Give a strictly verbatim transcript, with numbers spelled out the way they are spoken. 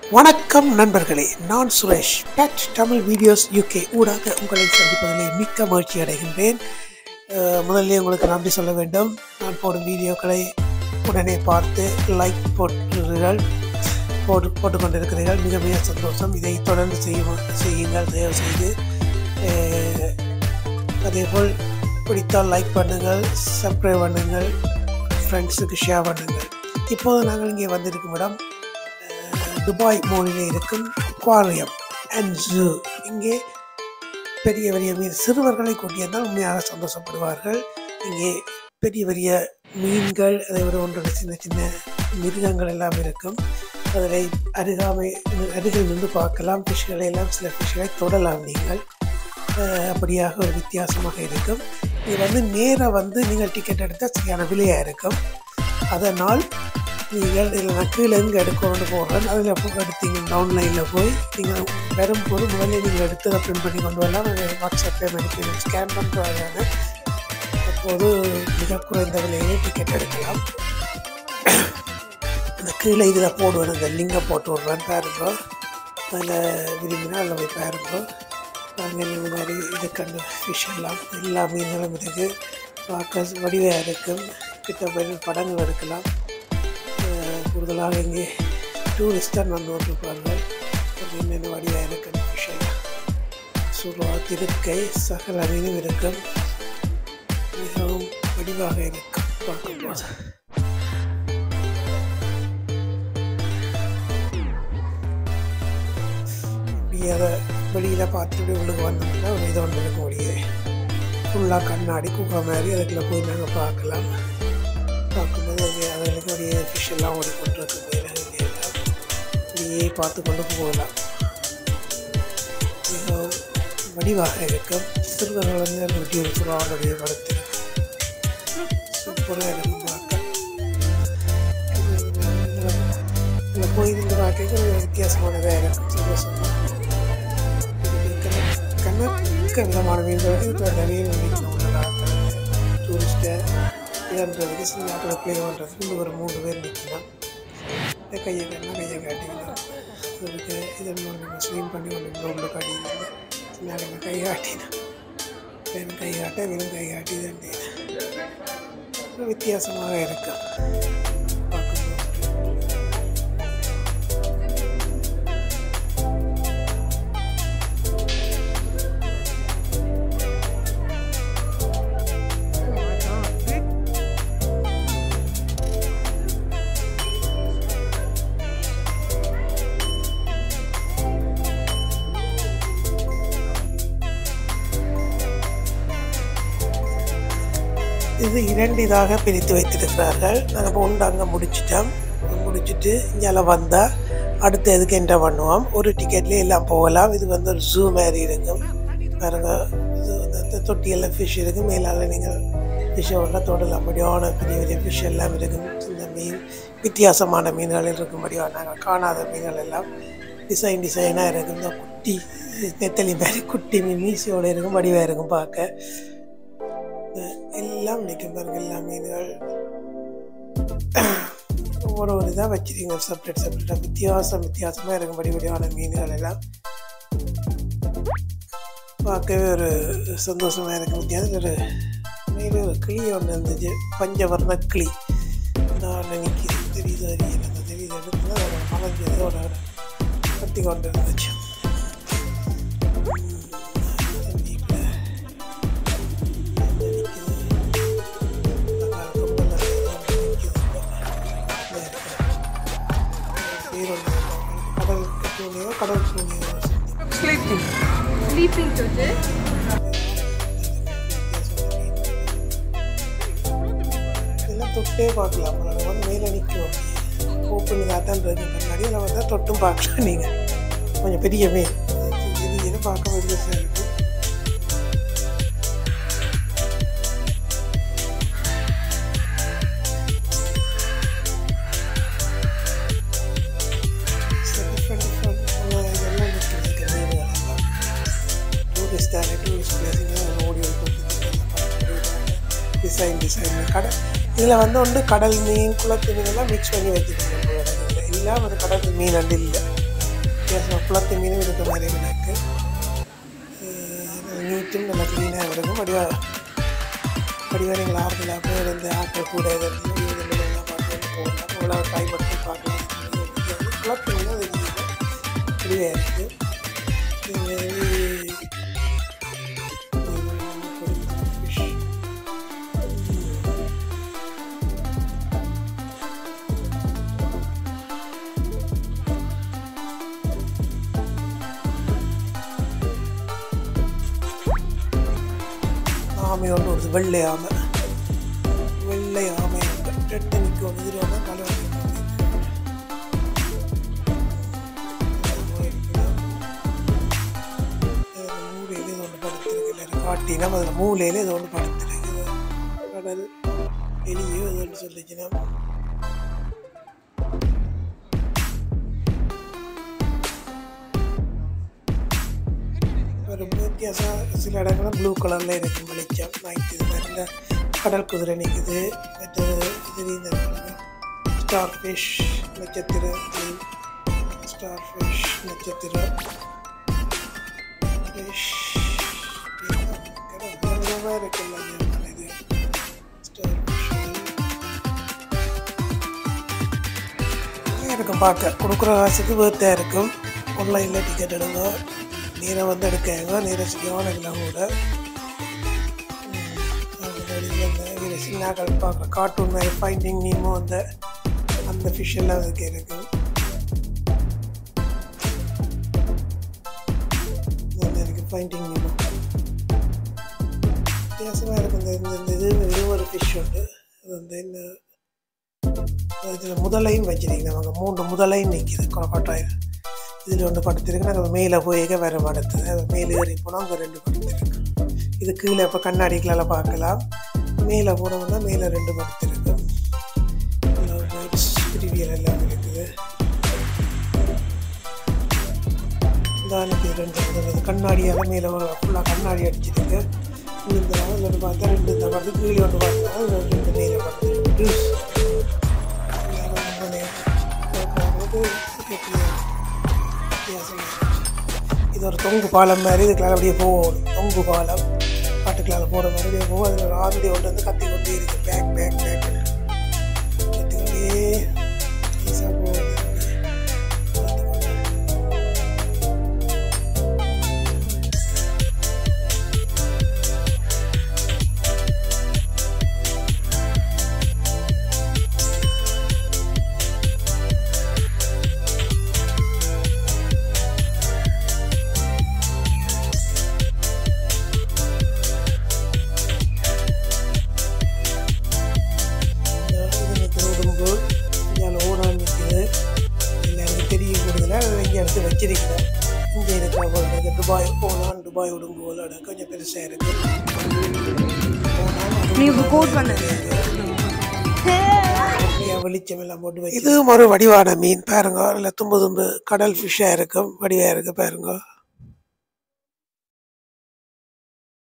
வணக்கம் நண்பர்களே, நான் சுரேஷ். பேட் தமிழ் வீடியோஸ் யூகே ஊடாக உங்களை சந்திப்பதிலே மிக்க மகிழ்ச்சி அடைகின்றேன். முதல்ல உங்களுக்கு நன்றி சொல்ல வேண்டும். நான் போடும் வீடியோக்களை உடனே பார்த்து லைக் போட்டுகள் போட்டு போட்டுக்கொண்டிருக்கிறீர்கள். மிக மிக சந்தோஷம். இதை தொடர்ந்து செய்யும் செய்யுங்கள் தயவு செய்து. அதேபோல் பிடித்தால் லைக் பண்ணுங்கள், சப்ஸ்கிரைப் பண்ணுங்கள், ஃப்ரெண்ட்ஸுக்கு ஷேர் பண்ணுங்கள். இப்போது நாங்கள் இங்கே வந்திருக்கும் இடம் துபாய் மாலிலே இருக்கும் அக்வாரியம் அண்ட் ஜூ. இங்கே பெரிய பெரிய மீன் சிறுவர்களை கூட்டியிருந்தால் உண்மையாக சந்தோஷப்படுவார்கள். இங்கே பெரிய பெரிய மீன்கள், அதை விட ஒன்றோட சின்ன சின்ன மிருகங்கள் எல்லாம் இருக்கும். அதில் அருகாமை அருகில் நின்று பார்க்கலாம். ஃபிஷ்களை எல்லாம் சில ஃபிஷ்களை தொடலாம் நீங்கள். அப்படியாக ஒரு வித்தியாசமாக இருக்கும். இது வந்து நேராக வந்து நீங்கள் டிக்கெட் எடுத்தால் சரியான விலையாக இருக்கும். அதனால் நீங்கள் இதில் நான் கீழே எங்கே எடுக்கணும்னு போடுறேன். அதில் எடுத்தீங்க ஆன்லைனில் போய் நீங்கள் வரும்போது முதல்ல நீங்கள் எடுத்து அதை ப்ரிண்ட் பண்ணி கொண்டு வரலாம். வாட்ஸ்அப்பில் அனுப்பி ஸ்கேன் பண்ணுறாங்க. அப்போது மிக குறைந்த விலையிலே டிக்கெட் எடுக்கலாம். அந்த கீழே இதில் போடுவேன், அந்த லிங்கை போட்டு விட்றேன் பாருங்க. அதில் விரும்பினா அதில் போய் பாருங்க. நாங்கள் இந்த மாதிரி இது கண்டு ஃபிஷ் எல்லாம் எல்லா மீன்களும் இருக்குது. பார்க்க வடிவாக இருக்கும். கிட்ட போய் படங்கள் எடுக்கலாம். கூடுதலாக இங்கே டூரிஸ்டாக வந்து கொண்டிருப்பார்கள். என்னென்ன வடிவாக இருக்கும் விஷயம் சுறா, திருக்கை, சகல மீனும் இருக்கும். மிகவும் வடிவாக இருக்கும் பார்க்கும்போது. இப்படி அதை வெளியில் பார்த்துட்டு உள்ளுக்கு வந்தோம்னா ஒரு இது ஒன்று இருக்க முடியாது. ஃபுல்லாக கண்ணாடி குகை மாதிரி அதுக்குள்ளே போய் நாங்கள் பார்க்கலாம். பார்க்கும்போது அது அதுக்கு அப்படியே ஃபிஷ் எல்லாம் ஓடிக்கொண்டிருக்கு. எல்லாம் அப்படியே பார்த்து கொண்டு போகலாம். மிகவும் வடிவாக இருக்கும். சிறுவர்கள் வந்து அந்த வீடியோ சுறாவுடைய படத்தில் சூப்பராக இருக்கும் பார்க்க. இதில் போயிருந்து பார்க்க ஒரு வித்தியாசமானதாக இருக்கும். சந்தோஷமாக கண்ணக்க விதமான மீன்கள் இப்போ நிறைய நினைக்கணும். டூரிஸ்ட்டை இதுன்றதுக்கு சில நாட்டில் ப்ளே பண்ணுறதுக்கு இந்த ஒரு மூணு பேர் நிற்கலாம். இந்த கையை கண்ணா கையை காட்டிக்கலாம். அதுக்கு இதன் மூலம் நம்ம ஸ்விம் பண்ணி ஒன்று உள்ள காட்டிக்கலாம். சில நேரம் கை காட்டினா வெறும் கை காட்ட வெறும் கை காட்டி தண்ணி வித்தியாசமாக இருக்கும் பார்க்கும்போது. இது இரண்டு இதாக பிரித்து வைத்திருக்கிறார்கள். நாங்கள் இப்போ உண்டு அங்கே முடிச்சிட்டோம். முடிச்சுட்டு இங்கே வந்தால் அடுத்த எதுக்கு என்டர் பண்ணுவோம். ஒரு டிக்கெட்லேயே எல்லாம் போகலாம். இது வந்து ஒரு ஜூ மாதிரி இருக்கும் பாருங்க. இது வந்து தொட்டியெல்லாம் ஃபிஷ் இருக்கும். மேலால் நீங்கள் ஃபிஷ்ஷை உள்ள தொடலாம். முடியான பெரிய பெரிய ஃபிஷ் எல்லாம் இருக்கும். இந்த மீன் வித்தியாசமான மீன்கள் இருக்கும்படியாக நாங்கள் காணாத மீன்கள் எல்லாம் டிசைன் டிசைனாக இருக்கும். இந்த குட்டி நெத்தலி மாதிரி குட்டி மீன் மீசியோடு இருக்கும். வடிவாக இருக்கும் பார்க்க. எல்லாம் நிற்கும் பாருங்கள். எல்லா மீன்கள் ஒவ்வொரு ஒரு இதாக வச்சுருங்க. செப்ரேட் செப்ரேட்டாக வித்தியாசம் வித்தியாசமாக இருக்கும். படி வடிவான மீன்கள் எல்லாம் பார்க்கவே ஒரு சந்தோஷமாக இருக்கும். வித்தியாசம் ஒரு மேலே ஒரு கிளி ஒன்று இருந்துச்சு, பஞ்சவர்ண கிளி. நான் நிற்கிது தெரியுது அறியல அந்த தெரியுது எடுத்து ஒரு மலைஞ்சதோட கத்தி கொண்டு இருந்துச்சு. கடல் ஸ்லீப்பிங் ஸ்லீப்பிங் சொல்லிட்டு எல்லாம் தொட்டே பார்க்கலாம். வந்து மேலே நிற்கும். ஓப்பன் இதாகத்தான் இருக்கு கண்ணாடி. அதில் வந்தால் தொட்டும் பார்க்கலாம். நீங்கள் கொஞ்சம் பெரிய மீன் இது பார்க்க வேண்டிய இருக்கும். டிசைன் டிசைன் கடல் இதில் வந்து ஒன்று கடல் மீன் குளத்து மீன் எல்லாம் மிக்ஸ் பண்ணி வச்சுருக்கோம். எல்லாம் ஒரு கடல் மீன் அண்டு இல்லை. வித்தியாசமாக குளத்து மீனும் இருக்கிற மாதிரி எனக்கு நீட்டும் நல்லா க்ளீனாக இருக்கும். வடிவாக வடிவாக நீங்கள் ஆறுதல் அப்படியே வந்து ஆட்கள் கூட எல்லாம் பார்த்து போகலாம். அவ்வளோ டைம் மட்டும் பார்க்கலாம். குளத்து மீன் அது வடிவாக இருக்குது. ஆமை ஒன்று வருது, வெள்ளை ஆமை. வெள்ளை ஆமை ரெட்டு நிற்க ஒன்று இதுவாக தலை மூலையில் இது ஒன்று படுத்திருக்கு. இல்லை காட்டினா அதில் மூலையில் இது ஒன்று படுத்திருக்கு. கடல் எலியோ இது ஒன்று சொல்லிச்சுன்னா ஒரு வித்தியாசம். சில இடங்களில் ப்ளூ கலரில் இருக்கும் வெளிச்சம் நைட்டு. இது நல்ல கடல் குதிரை நிற்குது. மற்றது இது இந்த ஸ்டார் ஃபிஷ் நட்சத்திரம், ஸ்டார் ஃபிஷ் நட்சத்திரம் ஃபிஷ் இருக்குல்ல இது ஸ்டார் ஃபிஷ் இருக்கும். பார்க்க கொடுக்குற காசுக்கு வேர்த்தாக இருக்கும். ஆன்லைனில் டிக்கெட் எடுங்க, நீரை வந்து எடுக்காங்க. நீரை சிக்கமான எல்லாம் கூட சின்னாக்கள் பார்க்குற கார்ட்டூன் மாதிரி ஃபைண்டிங் நீமோ அந்த அந்த ஃபிஷ் எல்லாம் அதுக்கு இருக்குது. இருக்குது ஃபைண்டிங் நீமோ வித்தியாசமாக இருக்கும். இந்த இந்த இது இது ஒரு ஃபிஷ் உண்டு. அது வந்து இந்த இதில் முதலையும் வச்சுருக்கீங்க. அவங்க மூன்று முதலையும் நிற்கிது கொட்டாயில். இதில் ஒன்று படுத்திருக்கு. நாங்கள் மேலே போய்க்க வேறு படுத்துது. அது மேலே ஏறி போனால் அங்கே ரெண்டு படுத்திருக்கு. இது கீழே இப்போ கண்ணாடிக்கெல்லாம் பார்க்கலாம். மேலே போனோம்னா மேலே ரெண்டு படுத்திருக்கு. பிரிவியல் எல்லாம் இருக்குது. இந்த ஆளுக்கு ரெண்டு படுத்துறது கண்ணாடியால் மேலே ஃபுல்லாக கண்ணாடி அடிச்சிருக்கு. இந்த அதில் பார்த்தா ரெண்டு இந்த படுத்து கீழே ஒன்று பார்த்தா ரெண்டு மேலே படுத்துருக்கு. இது ஒரு தொங்கு பாலம் மாதிரி. இதுக்கெல்லாம் அப்படியே போகும். தொங்கு பாலம் பாட்டுக்களால் போகிற மாதிரி அப்படியே போகும். அதில் ஒரு ஆந்தி ஒன்று வந்து கத்தி கொண்டே இருக்குது. பேக் பேக் பேக் கத்தி கொண்டே ஈஸாக போகுது. எடுத்து வச்சிருக்கிறேன். இங்கே இருக்கிற போல துபாய் போனால் துபாய் விடும் போல கொஞ்சம் பெருசாக இருக்கு. வெளிச்சம் எல்லாம் போட்டு வச்சு இதுவும் ஒரு வடிவான மீன் பாருங்க. இல்லை தும்பு தும்பு கடல் ஃபிஷ்ஷாக இருக்கும். வடிவாக இருக்கு பாருங்க.